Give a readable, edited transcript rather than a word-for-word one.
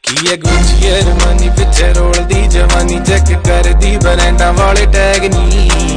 ये Gucci Armani पिछे रोल दी जवानी चेक कर दी ब्रांडा वाले टैग नी